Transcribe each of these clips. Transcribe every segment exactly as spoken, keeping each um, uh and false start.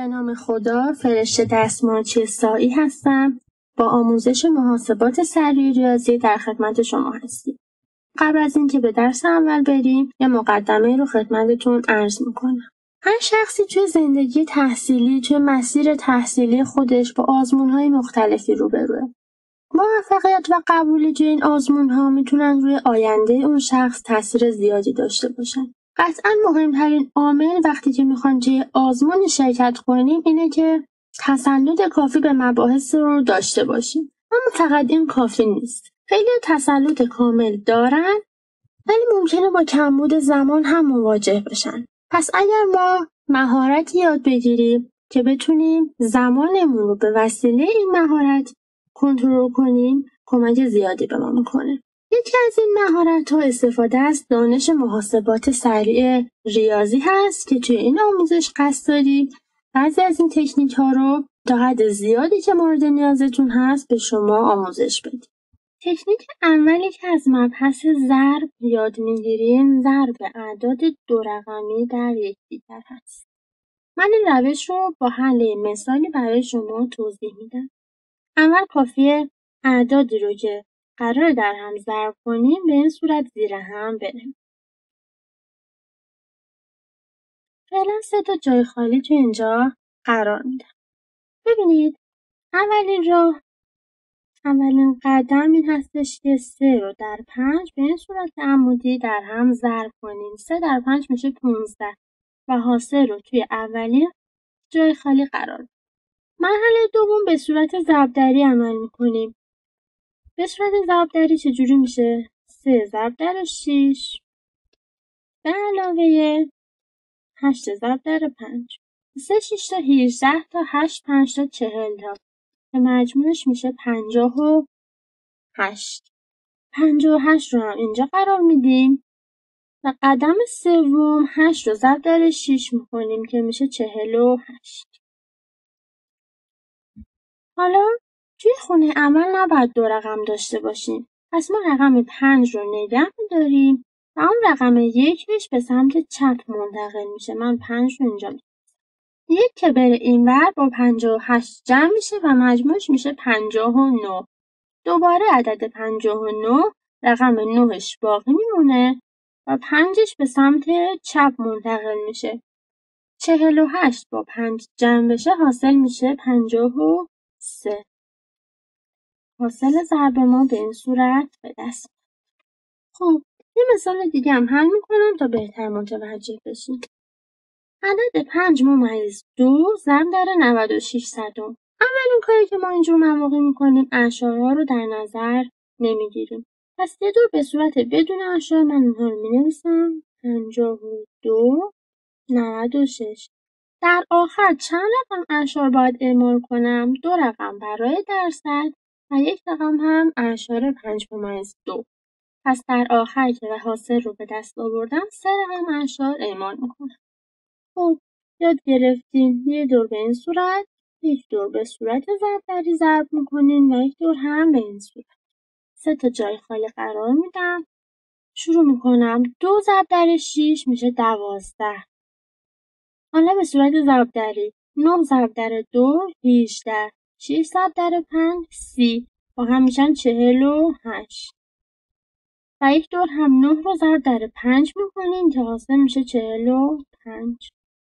به نام خدا، فرشته دستمالچی سایی هستم. با آموزش محاسبات سریع ریاضی در خدمت شما هستیم. قبل از اینکه به درس اول بریم، یه مقدمه رو خدمتتون عرض میکنم. هر شخصی توی زندگی تحصیلی، توی مسیر تحصیلی خودش با آزمون‌های مختلفی روبروه. موفقیت و قبولی این آزمون‌ها میتونن روی آینده اون شخص تاثیر زیادی داشته باشن. قطعاً مهمترین عامل وقتی که میخوان توی آزمون شرکت کنیم اینه که تسلط کافی به مباحث رو داشته باشیم. اما فقط این کافی نیست. خیلی تسلط کامل دارن ولی ممکنه با کمبود زمان هم مواجه بشن. پس اگر ما مهارتی یاد بگیریم که بتونیم زمانمون رو به وسیله این مهارت کنترل کنیم، کمک زیادی به ما میکنه. یکی از این مهارت‌ها استفاده از دانش محاسبات سریع ریاضی هست که توی این آموزش قصد داریم بعضی از این تکنیک‌ها رو تا حد زیادی که مورد نیازتون هست به شما آموزش بدیم. تکنیک اولی که از مبحث ضرب یاد می‌گیریم، ضرب اعداد دو رقمی در یکدیگر هست. من این روش رو با حل مثالی برای شما توضیح میدم. اول کافیه اعدادی رو که قرار در هم ضرب کنیم به این صورت زیر هم بریم. فعلا سه تا جای خالی تو اینجا قرار میدم. ببینید اولین راه، اولین قدم این هستش که سه رو در پنج به این صورت عمودی در هم ضرب کنیم. سه در پنج میشه پونزده و حاصل رو توی اولین جای خالی قرار بدیم. مرحله دوم به صورت ضربدری عمل میکنیم. به صورت ضربدری چجوری میشه؟ سه ضرب در شیش به علاوه هشت ضرب در پنج. سه شیش تا هجده تا هشت پنج تا چهل تا که مجموعش میشه پنجاه و هشت. پنجاه و هشت رو هم اینجا قرار میدیم و قدم سوم هشت رو ضرب در شیش میکنیم که میشه چهل و هشت. حالا توی خونه عمل نباید دو رقم داشته باشیم. پس ما رقم پنج رو نگه می‌داریم و اون رقم یکش به سمت چپ منتقل میشه. من پنج رو اینجا می‌ذارم. یک که بره اینور با پنجاه و هشت جمع میشه و مجموعش میشه پنجاه و نه. دوباره عدد پنجاه و نه رقم نهش باقی میمونه و پنجش به سمت چپ منتقل میشه. چهل و هشت با پنج جمع بشه حاصل میشه پنجاه و سه. حاصل ضرب ما به این صورت به دست. خب یه مثال دیگه هم حل میکنم تا بهتر متوجه بشیم. عدد پنج ممیز دو ضرب در نود و شش صدم. اولین کاری که ما اینجور مواقع میکنیم اعشارها رو در نظر نمیگیریم. پس یه دور به صورت بدون اعشار من اونها رو مینویسم. پنجاه و دو نود و شش. در آخر چند رقم اعشار باید اعمال کنم؟ دو رقم برای درصد و یک رقم هم اعشار پنج ممیز دو. پس در آخر که حاصل رو به دست آوردم سه رقم اعشار اعمال میکنم. خب یاد گرفتین یه دور به این صورت، یک دور به صورت ضربدری ضرب میکنین و یک دور هم به این صورت. سه تا جای خالی قرار میدم. شروع میکنم. دو ضرب در شیش میشه دوازده. حالا به صورت ضربدری نه ضرب در دو هجده. شش ضرب در پنج سی. با هم میشن چهل و هشت. و یک دور هم نه رو ضرب در پنج میکنیم که حاصل میشه چهل و پنج.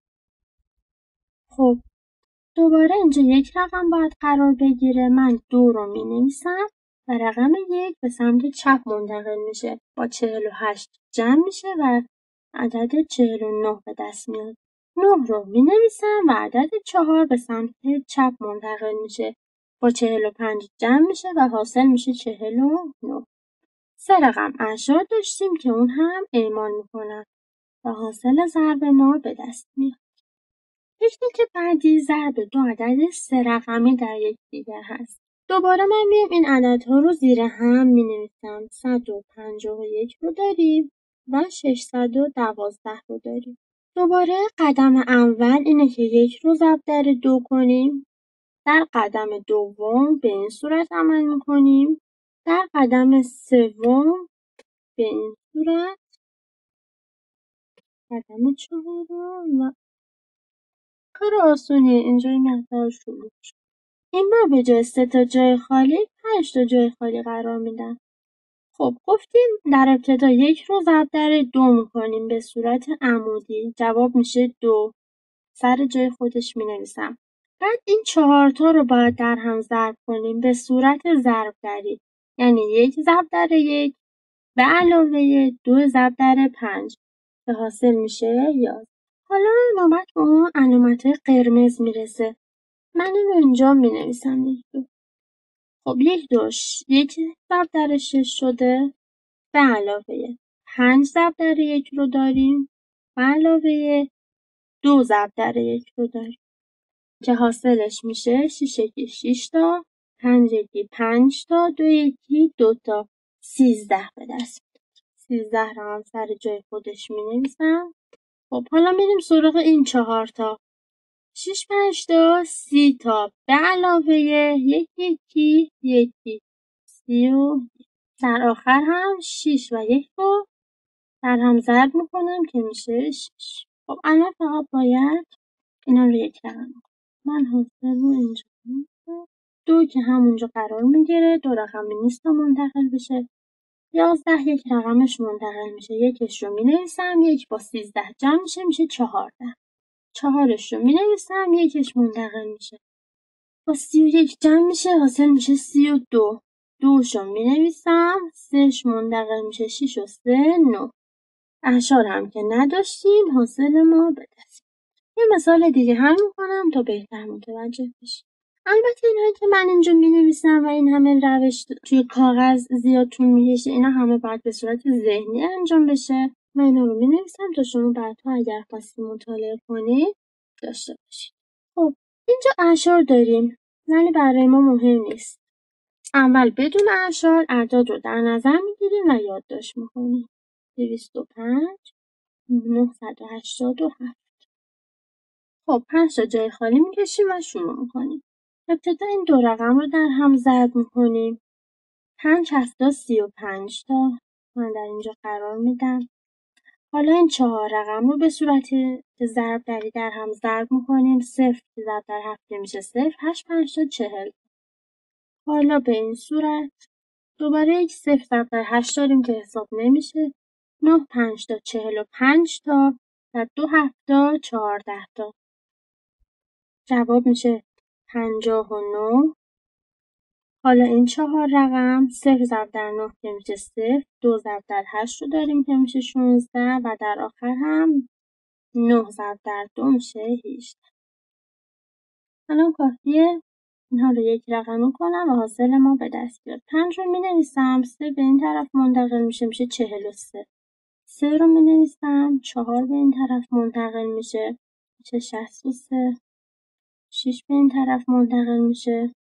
خب دوباره اینجا یک رقم باید قرار بگیره. من دو رو می نویسم و رقم یک به سمت چپ منتقل میشه. با چهل و هشت جمع میشه و عدد چهل و نه به دست میاد. نه رو می نویسم و عدد چهار به سمت چپ منتقل میشه. با چهل و پنج جمع میشه و حاصل میشه چهل و نه. سه رقم اعشار داشتیم که اون هم اعمال میکنن و حاصل ضرب ما به دست میاد. تکنیک بعدی ضرب دو عدد سه رقمی در یکدیگر هست. دوباره من میام این عددها رو زیر هم می نویسم. صد و پنجاه و یک رو داریم و ششصد و دوازده رو داریم. دوباره قدم اول اینه که یک رو ضرب در دو کنیم. در قدم دوم به این صورت عمل میکنیم. در قدم سوم به این صورت. قدم چهارم و کار آسونیه. اینجا این مقدار شروع شد. این بار به جای سه تا جای خالی پنج تا جای خالی قرار میدم. خب گفتیم در ابتدا یک رو ضرب در دو میکنیم به صورت عمودی. جواب میشه دو. سر جای خودش مینویسم. بعد این چهار تا رو باید در هم ضرب کنیم به صورت ضرب دری. یعنی یک ضرب در یک به علاوه دو ضرب در پنج که حاصل میشه یازده. حالا نوبت به اون علامت قرمز میرسه. من این رو اینجا مینویسم. یک دو. خب یک دوش یک ضرب در شش شده به علاوه پنج ضرب در یک رو داریم به علاوه دو ضرب در یک رو داریم که حاصلش میشه شش یکی شش تا، پنج یکی پنج تا، دو یکی دو تا، سیزده به دست میاد. سیزده رو هم سر جای خودش مینویسم. خب حالا میریم سراغ این چهار تا. شش پنج تا سی تا به علاوه یک یکی یکی سی و در آخر هم شش و یک رو در هم ضرب میکنم که میشه شش. خب الان فقط باید اینا رو یک رقم کنم. من حاصل رو اینجا می‌ذارم. دو که همونجا قرار میگیره، دو رقمی نیست تا منتقل بشه. یازده یک رقمش منتقل میشه. یکش رو مینویسم، یک با سیزده جمع میشه میشه چهارده. چهارش رو مینویسم، یکش منتقل میشه. با سی و یک جمع میشه حاصل میشه سی و دو. دوش رو مینویسم، سهش منتقل میشه شش و سه نه. اعشار هم که نداشتیم حاصل ما به دست. یه مثال دیگه حل میکنم تا بهتر متوجه بشید. البته اینهایی که من اینجا مینویسم و این همه روش توی کاغذ زیاد طول میکشه، اینا همه باید به صورت ذهنی انجام بشه. من اینا رو مینویسم تا شما بعدها اگر خواستید مطالعه کنید داشته باشید. خب اینجا اعشار داریم ولی برای ما مهم نیست. اول بدون اعشار اعداد رو در نظر میگیریم و یادداشت میکنیم. دویست و پنج، نهصد و هشتاد و هفت. خب پنج تا جای خالی میکشیم و شروع میکنیم. ابتدا این دو رقم رو در هم ضرب میکنیم. پنج هفتا سی و پنج تا من در اینجا قرار میدم. حالا این چهار رقم رو به صورت ضرب دری در هم ضرب میکنیم. صفر ضرب در هفت میشه صفر. هشت پنج تا چهل. حالا به این صورت دوباره یک صفر ضرب در هشت داریم که حساب نمیشه. نه پنج تا چهل و پنج تا و دو هفتا چهارده تا. جواب میشه پنجاه و نه. حالا این چهار رقم صفر ضرب در نه که میشه صفر. دو ضرب در هشت رو داریم که میشه شانزده و در آخر هم نه ضرب در دو میشه هجده. الان کافیه اینها رو یک رقمی کنم و حاصل ما به دست بیاد. پنج رو مینویسم، سه به این طرف منتقل میشه میشه چهل و سه. سه رو مینویسم، چهار به این طرف منتقل میشه میشه شصت و سه. شش به این طرف منتقل میشه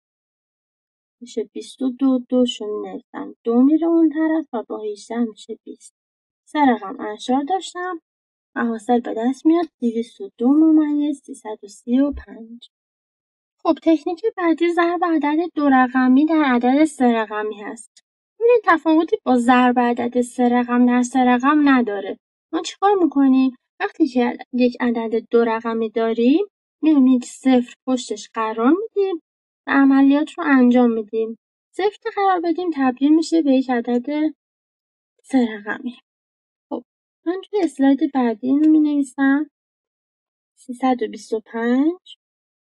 میشه بیست و دو. دوش رو مینویسم، دو میره اون طرف و با هجده میشه بیست. سه رقم اعشار داشتم و حاصل به دست میاد دویست و دو ممیز سیصد و سی و پنج. خب تکنیک بعدی ضرب عدد دو رقمی در عدد سه رقمی هست. ببینید تفاوتی با ضرب عدد سه رقم در سه رقم نداره. ما چیکار میکنیم؟ وقتی که یک عدد دو رقمی داریم میایم یک صفر پشتش قرار میدیم و عملیات رو انجام میدیم. صفر که قرار بدیم تبدیل میشه به یک عدد سه رقمی. خب من توی اسلاید بعدی اینو مینویسم. سیصد و بیست و پنج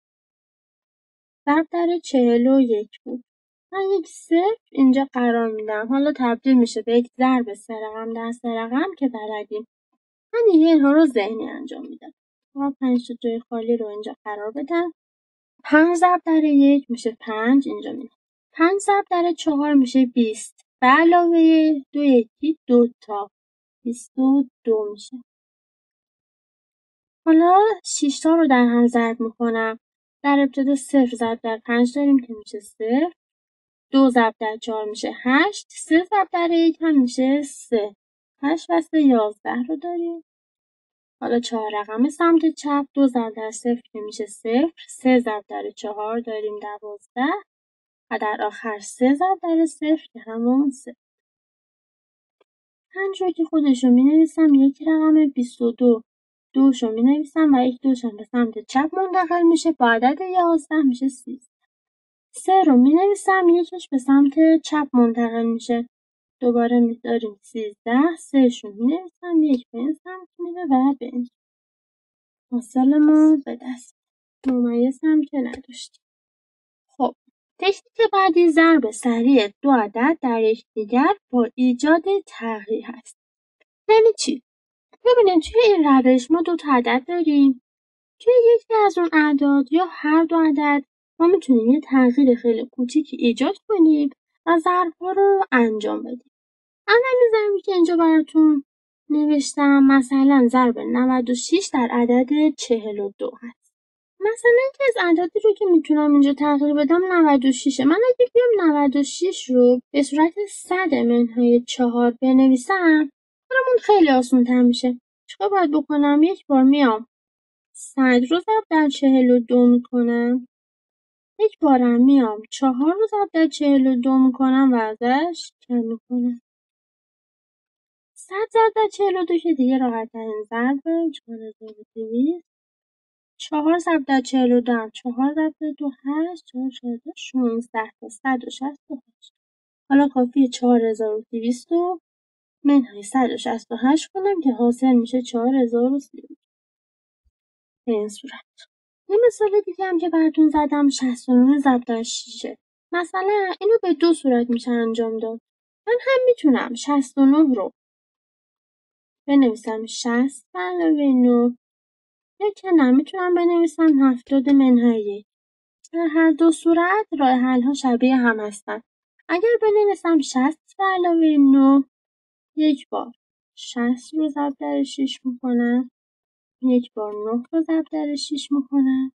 ضرب در چهل و یک بود. من یک صفر اینجا قرار میدم. حالا تبدیل میشه به یک ضرب سه رقم در سه رقم که بلدیم. من دیگه اینها رو ذهنی انجام میدم. ما پنج تا جای خالی رو اینجا قرار بدم. پنج ضرب در یک میشه پنج اینجا میدم. پنج ضرب در چهار میشه بیست. به علاوه دو یکی دو تا بیست و دو میشه. حالا شش تا رو در هم ضرب میکنم. در ابتدا صفر ضرب در پنج داریم که میشه صفر. دو ضرب در چهار میشه هشت. سه ضرب در یک هم میشه سه. هشت و سه یازده رو داریم. حالا چهار رقم سمت چپ. دو ضرب در صفر که میشه صفر. سه ضرب در چهار داریم دوازده. و در آخر سه ضرب در صفر که همون سه. پنج رو که خودش رو مینویسم یک رقم بیست و دو دوش رو می نویسم و یک دوشم به سمت چپ منتقل میشه با عدد یازده میشه سیزده. سه رو می نویسم یکش به سمت چپ منتقل میشه. دوباره میذاریم سیزده. سه شو می نویسم یک به این سمت میره و به این. حاصل ما به دست. ممیز هم که نداشتیم. خب تکنیک بعدی ضرب سریع دو عدد در یکدیگر با ایجاد تغییر هست. یعنی چی؟ ببینید توی این روش ما دو تا عدد داریم. توی یکی از اون اعداد یا هر دو عدد ما میتونیم یه تغییر خیلی کوچیکی ایجاد کنیم و ضرب‌ها رو انجام بدیم. اولین ضربی که اینجا براتون نوشتم مثلا ضرب نود و شش در عدد چهل و دو هست. مثلا یکی از اعدادی رو که میتونم اینجا تغییر بدم نود و شش. من اگه بیام نود و شش رو به صورت صد منهای چهار بنویسم کارمون خیلی آسان تر میشه. چیکار باید بکنم؟ یک بار میام صد رو ضرب در چهل و دو میکنم. یک بارم میام چهار رو ضرب در چهل و دو میکنم و ازش کم میکنم. صد ضرب در چهل و دو که دیگه راحت ترین ضربه چهار هزار و دویست. چهار ضرب در چهل و دو هم چهار ضرب در دو هشت. چهار چهار دو شانزده تا صد و شصت و هشت. حالا کافیه چهار هزار و دویست رو منهای صد و شصت و هشت کنم که حاصل میشه چهار هزار و سی. به این صورت. یه مثال دیگه هم که براتون زدم شصت و نه ضرب در شش. مثلا اینو به دو صورت میشه انجام داد. من هم میتونم شصت و نه رو بنویسم شصت به علاوه نه، یا که نه میتونم بنویسم هفتاد منهای یک. در هر دو صورت راه حل ها شبیه هم هستن. اگر بنویسم شصت به علاوه نه، یک بار شصت رو ضرب در شش میکنم، یک بار نه رو ضرب در شش میکنم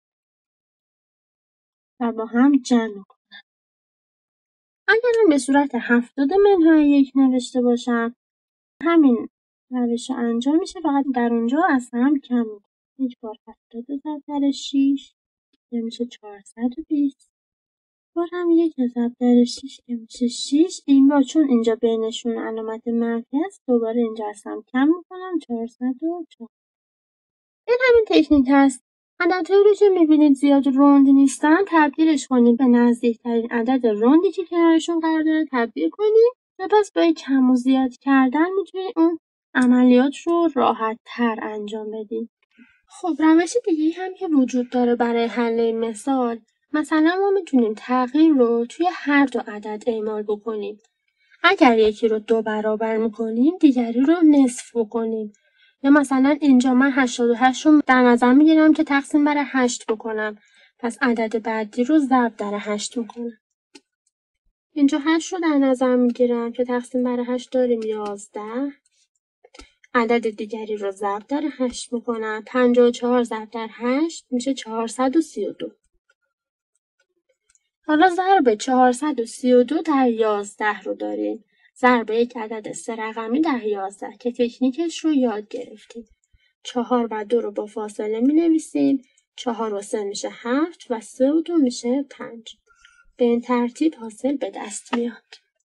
و با هم جمع میکنم. اگر من به صورت هفتاد منهای یک نوشته باشم همین روش رو انجام میشه، فقط در اونجا از هم کم میکنم. یک بار هفتاد رو ضرب در شش که میشه چهارصد و بیست. بارم یک ضرب در شش که میشه شش. این بار چون اینجا بینشون علامت منفی است دوباره اینجا از هم کم میکنم چهارصد و چهار. این همین تکنیک هست. عددهایی رو که میبینید زیاد روند نیستن تبدیلش کنید به نزدیکترین عدد روندی که کنارشون قرار داره تبدیل کنید و پس با کم و زیاد کردن میتونید اون عملیات رو راحت تر انجام بدید. خب روش دیگه هم که وجود داره برای حل این مثال، مثلا ما میتونیم تغییر رو توی هر دو عدد اعمال بکنیم. اگر یکی رو دو برابر میکنیم دیگری رو نصف بکنیم. یا مثلا اینجا من هشتاد و هشت رو در نظر میگیرم که تقسیم بر هشت بکنم. پس عدد بعدی رو ضرب در هشت میکنم. اینجا هشت رو در نظر میگیرم که تقسیم بر هشت داریم یازده. عدد دیگری رو ضرب در هشت میکنم. پنجاه و چهار ضرب در هشت میشه چهارصد و سی و دو. حالا ضرب چهارصد و سی و دو در یازده رو داریم. ضرب یک عدد سه رقمی در یازده که تکنیکش رو یاد گرفتیم. چهار و دو رو با فاصله می نویسیم. چهار و سه میشه هفت و سه و دو میشه پنج. به این ترتیب حاصل به دست میاد.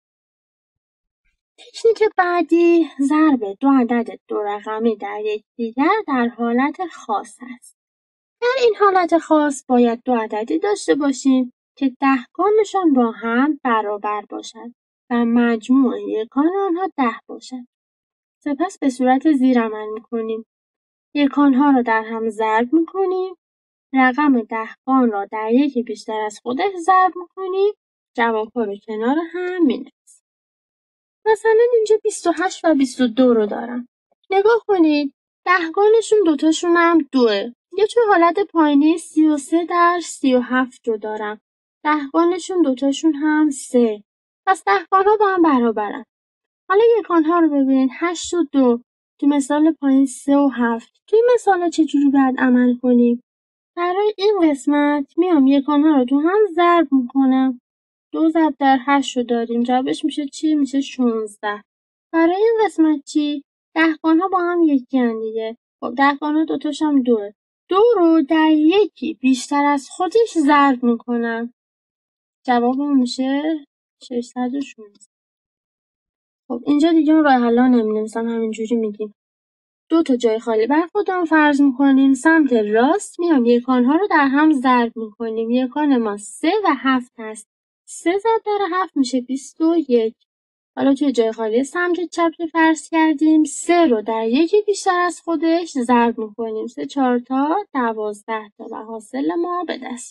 تکنیک بعدی ضرب دو عدد دو رقمی در یکدیگر در حالت خاص است. در این حالت خاص باید دو عددی داشته باشیم که دهگانشان با هم برابر باشد و مجموع یکان آنها ده باشد. سپس به صورت زیر عمل می‌کنیم. یکانها را در هم ضرب می‌کنیم. رقم دهگان را در یکی بیشتر از خودش ضرب می‌کنیم. جواب‌ها رو کنار هم می‌نویسیم. مثلا اینجا بیست و هشت و بیست و دو رو دارم. نگاه کنید. دهگانشون دوتاشون هم دوه. یا توی حالت پایینی سی و سه در سی و هفت رو دارم. دهگانشون دوتاشون هم سه. پس دهگانها با هم برابرن. حالا یکانها رو ببینید. هشت و دو. تو مثال پایین سه و هفت. توی مثال چجوری باید عمل کنیم؟ برای این قسمت میام یکانها رو تو هم ضرب میکنم. دو ضرب در هشت رو داریم. جوابش میشه چی؟ میشه شانزده. برای این قسمت چی؟ دهگانها با هم یکی هن دیگه. خب دهگانها دوتاش هم دوه. دو رو در یکی بیشتر از خودش ضرب میکنم. جوابم میشه ششصد و شانزده. خب اینجا دیگه اون راه حلا نمی نویسم همینجوری میگیم. دو تا جای خالی بر خودمون فرض میکنیم. سمت راست میام یکانها رو در هم ضرب میکنیم. یکان ما سه و هفت هست. سه ضرب در هفت میشه بیست و یک. حالا توی جای خالی سمت چپ که فرض کردیم سه رو در یکی بیشتر از خودش ضرب میکنیم. سه چهار تا دوازده تا و حاصل ما به دست.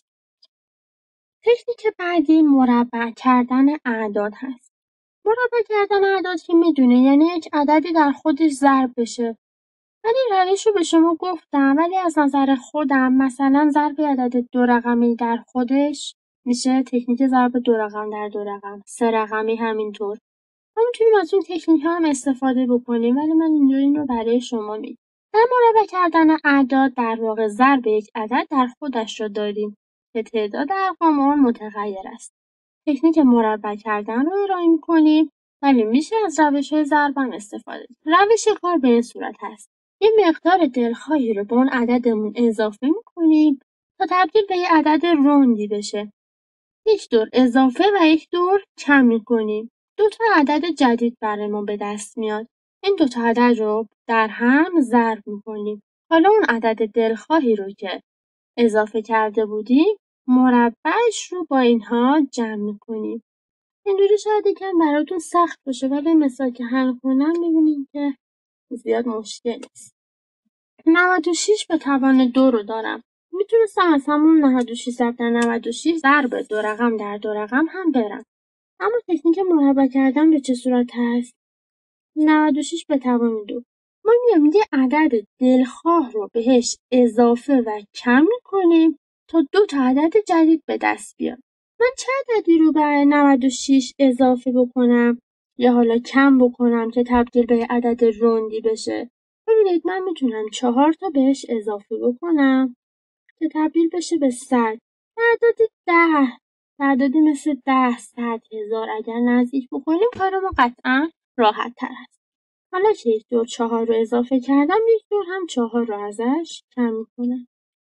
تکنیک بعدی مربع کردن اعداد هست. مربع کردن اعداد که میدونه یعنی یک عددی در خودش ضرب بشه. من این روش رو به شما گفتم ولی از نظر خودم مثلا ضرب عدد دو رقمی در خودش میشه تکنیک ضرب دو رقم در دو رقم. سه رقمی همینطور. ما میتونیم از این تکنیک هم استفاده بکنیم ولی من اینجا این رو برای شما میگم. در مربع کردن اعداد در واقع ضرب یک عدد در خودش رو داریم که تعداد ارقام آن متغیر است. تکنیک مربع کردن رو ارائه میکنیم ولی میشه از روش‌های ضرب هم استفاده کنیم. روش کار به این صورت هست. یه مقدار دلخواهی رو به اون عددمون اضافه میکنیم تا تبدیل به یه عدد روندی بشه. یک دور اضافه و یک دور کم میکنیم. دو تا عدد جدید برای ما به دست میاد. این دو تا عدد رو در هم ضرب میکنیم. حالا اون عدد دلخواهی رو که اضافه کرده بودیم مربعش رو با اینها جمع میکنیم. اینجوری شاید یکم براتون سخت باشه ولی مثال که حل کنم میبینیم که زیاد مشکل نیست. نود و شش به توان دو رو دارم. میتونستم از همون نود و شش ضرب در نود و شش ضرب دو رقم در دو رقم هم برم. اما تکنیک مربع کردن به چه صورت هست؟ نود و شش به توان دو. ما میایم یه عدد دلخواه رو بهش اضافه و کم میکنیم تا دو تا عدد جدید به دست بیاد. من چه عددی رو به نود و شش اضافه بکنم یا حالا کم بکنم که تبدیل به عدد روندی بشه؟ ببینید من میتونم چهار تا بهش اضافه بکنم که تبدیل بشه به صد. عدد ده عددی مثل ده، صد، هزار اگر نزدیک بکنیم کار ما قطعا راحت تر است. حالا که یک دور چهار رو اضافه کردم یک دور هم چهار رو ازش کم میکنم.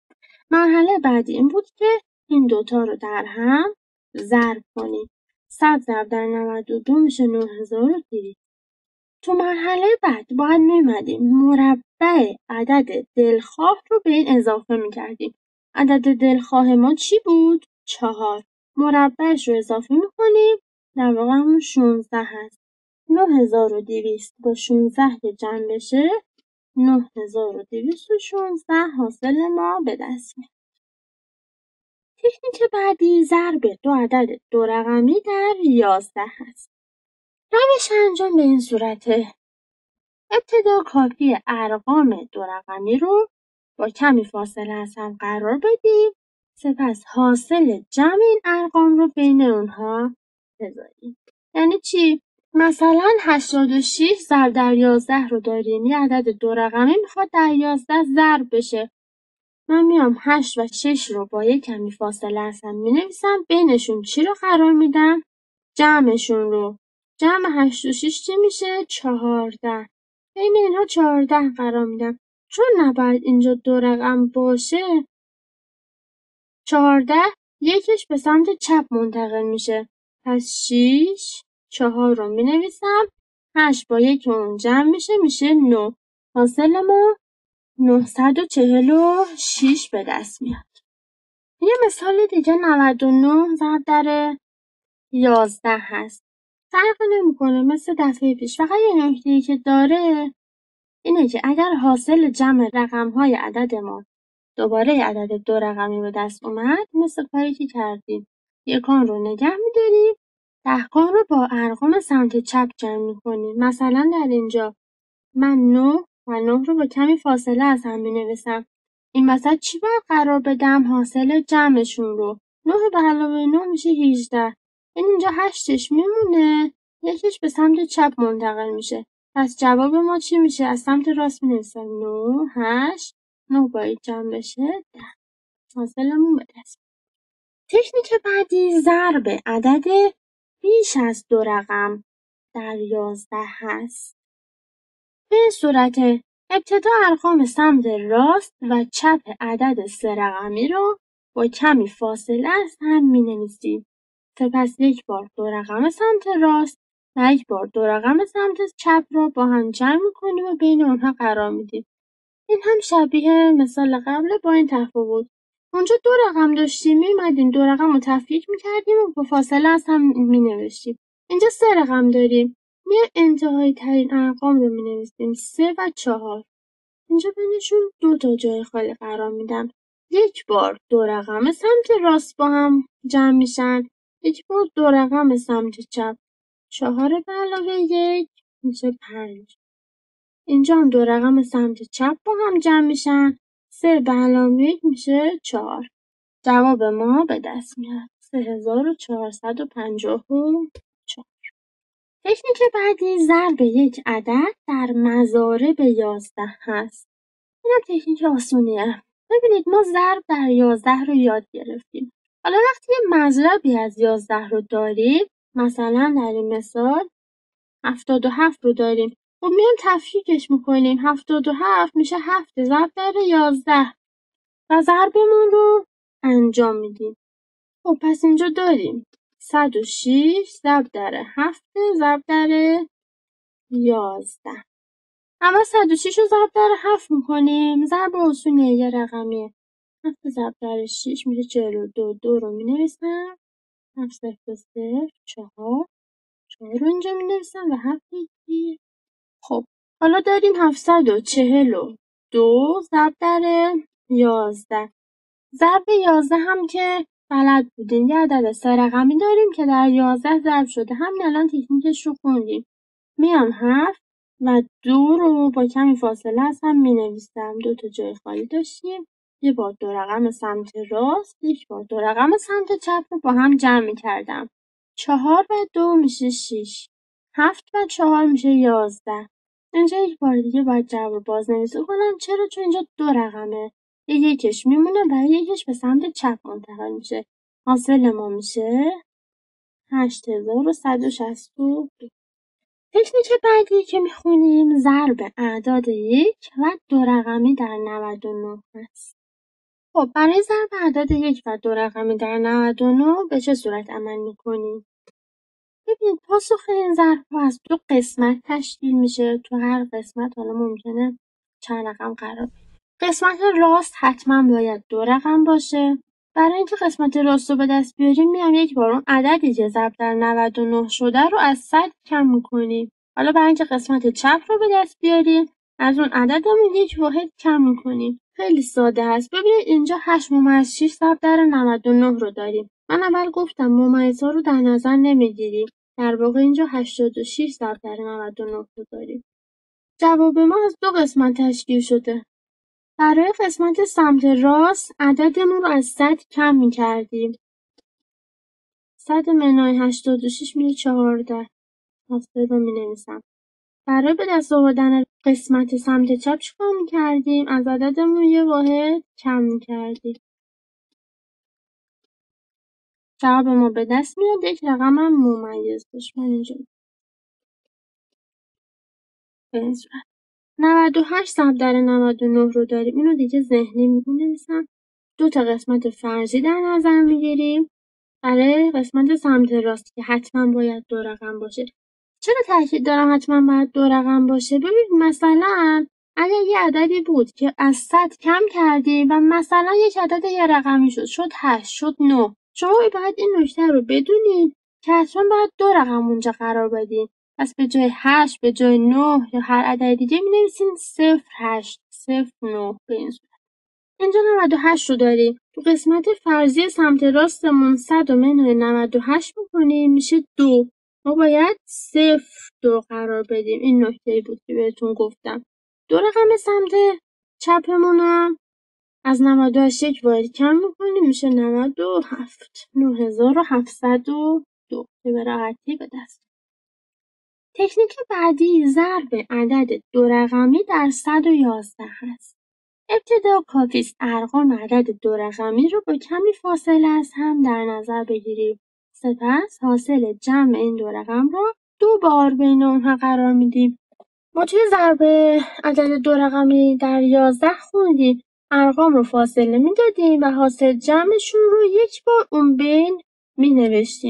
مرحله بعدی این بود که این دوتا رو در هم ضرب کنیم. صد ضرب در نود و دو میشه نه هزار و دویست. تو مرحله بعد باید میمدیم مربع عدد دلخواه رو به این اضافه میکردیم. عدد دلخواه ما چی بود؟ چهار. مربعش رو اضافه میکنیم. در واقع همون شانزده هست. نه هزار و دویست با شانزده که جمع بشه نه هزار و دویست و شانزده حاصل ما به دست میاد. تکنیک بعدی ضرب دو عدد دو رقمی در یازده هست. روش انجام به این صورته. ابتدا کافی ارقام دو رقمی رو با کمی فاصله از هم قرار بدیم. سپس حاصل جمع این ارقام رو بین اونها بذاریم. یعنی چی؟ مثلا هشتاد و شش ضرب در یازده رو داریم. یه عدد دو رقمی میخواد در یازده ضرب بشه. من میام هشت و شش رو با یک کمی فاصله از هم مینویسم. بینشون چی رو قرار میدم؟ جمعشون رو. جمع هشت و شش چی میشه؟ چهارده. بین اینها چهارده قرار میدم. چون نباید اینجا دو رقم باشه چهارده یکش به سمت چپ منتقل میشه. پس شش چهار رو مینویسم. هشت با یک اون جمع میشه میشه نه. حاصل ما نهصد و چهل و شش به دست میاد. یه مثال دیگه نود و نه ضرب در یازده هست. فرق نمیکنه مثل دفعه پیش. فقط یه نکته‌ای که داره اینه که اگر حاصل جمع رقم‌های عدد ما دوباره عدد دو رقمی به دست اومد مثل کاری که کردیم یکان رو نگه می‌داریم دهکان رو با ارقام سمت چپ جمع می‌کنیم. مثلا در اینجا من نه و نه رو با کمی فاصله از هم می‌نویسم. این وسط چی باید قرار بدم؟ حاصل جمعشون رو. نه به علاوه نه میشه هجده. این اینجا هشتش میمونه یکیش به سمت چپ منتقل میشه. پس جواب ما چی میشه؟ از سمت راست می‌نویسم نه هشت نه باید جمع بشه ده. حاصلمون به دست. تکنیک بعدی ضرب عدد بیش از دو رقم در یازده هست. به این صورت ابتدا ارقام سمت راست و چپ عدد سه رقمی رو با کمی فاصله از هم می‌نویسیم. سپس یک بار دو رقم سمت راست و یک بار دو رقم سمت چپ را با هم جمع می‌کنیم و بین آنها قرار میدیم. این هم شبیه مثال قبل با این تفاوت. اونجا دو رقم داشتیم می‌اومدیم دو رقم رو تفکیک می‌کردیم و با فاصله از هم می‌نوشتیم. اینجا سه رقم داریم. میایم انتهایی ترین ارقام رو می‌نویسیم سه و چهار. اینجا بینشون دو تا جای خالی قرار میدم. یک بار دو رقم سمت راست با هم جمع میشن. یک بار دو رقم سمت چپ. چهار به علاوه یک میشه پنج. اینجا هم دو رقم سمت چپ با هم جمع میشن. سه به علاوه یک میشه چهار. جواب ما به دست میاد. سه هزار و چهارصد و پنجاه و چهار. تکنیک بعدی ضرب یک عدد در مضارب یازده هست. اینم تکنیک آسونیه. ببینید ما ضرب در یازده رو یاد گرفتیم. حالا وقتی یه مضربی از یازده رو داریم، مثلا در این مثال هفتاد و هفت رو داریم، خب میایم تفکیکش میکنیم. هفتاد و هفت میشه هفت ضرب در یازده و ضربمون رو انجام میدیم. خب پس اینجا داریم صد و شش ضرب در هفت ضرب در یازده. اول صد و شش رو ضرب در هفت میکنیم. ضرب آسونیه، یه رقمیه. هفت ضرب در شش میشه چهل و دو. دو رو مینویسم. هفت صفر صفر چهار. چهار رو اینجا مینویسم و هفت یکی. خب حالا داریم هفتصد و چهل و دو ضرب در یازده. ضرب یازده هم که بلد بودیم یه عدد سه رقمی داریم که در یازده ضرب شده. همین الان تکنیکش رو خوندیم. میام هفت و دو رو با کمی فاصله از هم مینویسم. دو تا جای خالی داشتیم. یه بار دو رقم سمت راست، یک بار دو رقم سمت چپ رو با هم جمع می‌کردم. چهار و دو میشه شش. هفت و چهار میشه یازده. اینجا یک بار دیگه باید جمع رو بازنویسی کنم. چرا؟ چون اینجا دو رقمه. یه یکش میمونه و یکش به سمت چپ منتقل میشه. حاصل ما میشه هشت هزار و صد و شصت و دو. تکنیک بعدی که میخونیم ضرب اعداد یک و دو رقمی در نود و نه هست. خب برای ضرب اعداد یک و دو رقمی در نود و نه به چه صورت عمل میکنیم؟ ببینید پاسخ این ضرب ها از دو قسمت تشکیل میشه. تو هر قسمت حالا ممکنه چند رقم قرار بگیره. قسمت راست حتما باید دو رقم باشه. برای اینکه قسمت راست رو به دست بیاریم میام یک بار اون عددی که ضرب در نود و نه شده رو از صد کم میکنیم. حالا برای اینکه قسمت چپ رو به دست بیاریم از اون عددمون یک واحد کم میکنیم. خیلی ساده است. ببینید اینجا هشت ممیز شش ضرب در نود و نه رو داریم. من اول گفتم ممیزها رو در نظر نمیگیریم. در واقع اینجا هشتاد و شش ضرب در نود و نه رو داریم. جواب ما از دو قسمت تشکیل شده. برای قسمت سمت راست عددمون رو از صد کم می‌کردیم. صد منهای هشتاد و شش میشه چهارده. حاصل رو می‌نویسم. برای به دست آوردن قسمت سمت چپ چیکار می‌کردیم؟ از عددمون یه واحد کم می‌کردیم. جواب ما به دست میاد. یک رقم هم ممیز داشت. من اینجا به این صورت. نود و هشت ضرب در نود و نه رو داریم. اینو دیگه ذهنی می‌نویسم. دو تا قسمت فرضی در نظر می‌گیریم. برای قسمت سمت راست که حتما باید دو رقم باشه. چرا تاکید دارم حتما باید دو رقم باشه؟ ببینید مثلا اگر یه عددی بود که از صد کم کردیم و مثلا یک عدد یه رقمی شد شد هشت شد نه، شما باید این نکته رو بدونید که حتما باید دو رقم اونجا قرار بدین. پس به جای هشت به جای نه یا هر عدد دیگه می نویسین صفر هشت صفر نه. به این صورت اینجا نود و هشت رو داریم. تو قسمت فرضی سمت راستمون صد و منهای نود و هشت میکنیم میشه دو. ما باید صفر دو قرار بدیم. این نکته بود که بهتون گفتم. دو رقم سمت چپمونم از نود و هشت یک واحد کم میکنیم میشه نود و هفت. نه هزار و هفتصد و دو که به راحتی به دست. تکنیک بعدی ضرب عدد دو رقمی در صد و یازده هست. ابتدا کافی است ارقام عدد دو رقمی رو با کمی فاصله از هم در نظر بگیریم. سپس حاصل جمع این دو رقم را دو بار بین اونها قرار میدیم. ما توی ضرب عدد دو رقمی در یازده خوندیم. ارقام رو فاصله میدادیم و حاصل جمعشون رو یک بار اون بین می نوشتیم.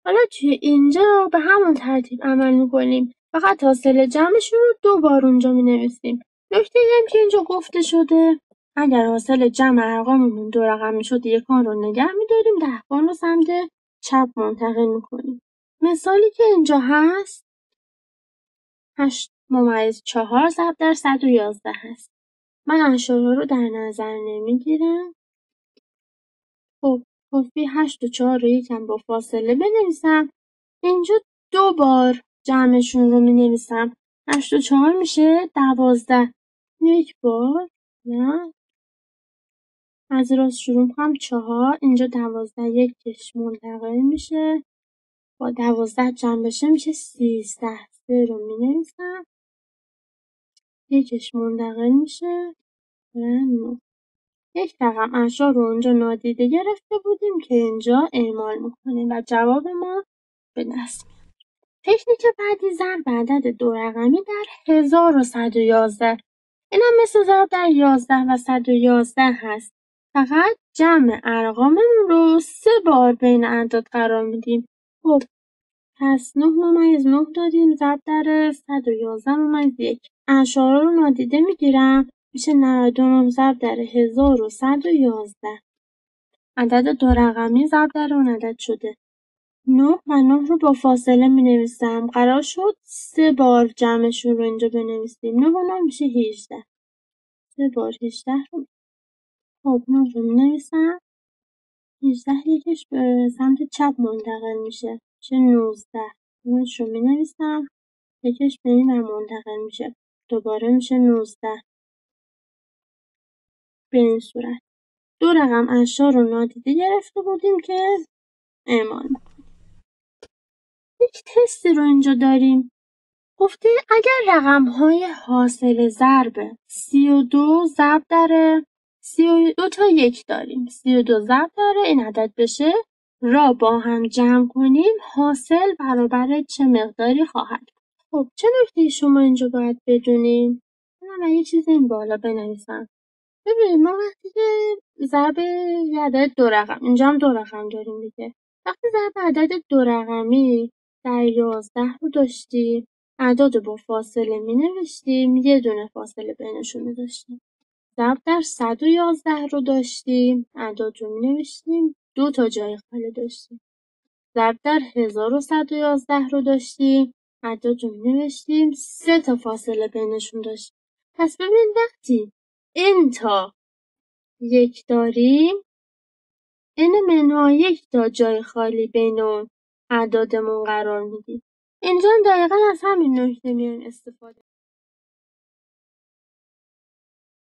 حالا توی اینجا به همون ترتیب عمل میکنیم. فقط حاصل جمعشون رو دو بار اونجا مینویسیم. نکته هم که اینجا گفته شده اگر حاصل جمع ارقاممون دو رقمی شد یکان رو نگه میداریم، دهکان رو سمت چپ منتقل میکنیم. مثالی که اینجا هست هشت ممیز چهار ضرب در صد و یازده هست. من اشاره رو در نظر نمیگیرم. خب کافی هشت و چهار رو یکم با فاصله بنویسم. اینجا دو بار جمعشون رو مینویسم. هشت و چهار میشه دوازده. یک بار نه از راست شروع کنم چهار. اینجا دوازده یکش منتقل میشه با دوازده جمع بشه میشه سیزده. سه رو مینویسم یکش منتقل میشه و نه. یک رقم اشار رو اونجا نادیده گرفته بودیم که اینجا اعمال میکنیم و جواب ما به دست میاد. تکنیک بعدی ضرب عدد دو رقمی در هزار و صد و یازده. این هم مثل ضرب در یازده و صد و یازده هست. فقط جمع ارقاممون رو سه بار بین اعداد قرار میدیم. خب پس نه ممیز نه داریم ضرب در صد و یازده ممیز یک. اشاره رو نادیده میگیرم میشه نود و نه ضرب در هزار و صد و یازده. عدد دو رقمی ضرب در اون عدد شده. نه و نه رو با فاصله می نویسم. قرار شد سه بار جمعشون رو اینجا بنویسیم. نه و نه میشه هجده. سه بار هجده رو خب نه رو می نویسم. هجده یکش به سمت چپ منتقل میشه. میشه نوزده. نهش رو می نویسم. یکش به این ور منتقل میشه. دوباره میشه نوزده. به این صورت. دو رقم اشار رو نادیده گرفته بودیم که اعمال میکنیم. یک تستی رو اینجا داریم. گفته اگر رقم‌های حاصل ضرب سی و دو ضرب در سی و دو تا یک داریم. سی و دو ضرب داره این عدد بشه را با هم جمع کنیم حاصل برابر چه مقداری خواهد. خب چه نکته شما اینجا باید بدونیم؟ من یه چیز این بالا بنویسم. ببینید ما وقتی که ضرب یه عدد دو رقم اینجا هم دو رقم داریم دیگه. وقتی ضرب عدد دو رقمی در یازده رو داشتیم اعداد با فاصله می نوشتیم یه دونه فاصله بینشون می داشتیم. ضرب در صد و یازده رو داشتیم اعداد رو می نوشتیم دو تا جای خالی داشتیم. ضرب در هزار و صد و یازده رو داشتیم اعداد رو می نوشتیم سه تا فاصله بینشون داشتیم. پس ببینید وقتی این تا یک داریم این منها یک تا جای خالی بین اون اعدادمون قرار میدیم. اینجا هم دقیقا از همین نکته میایم استفاده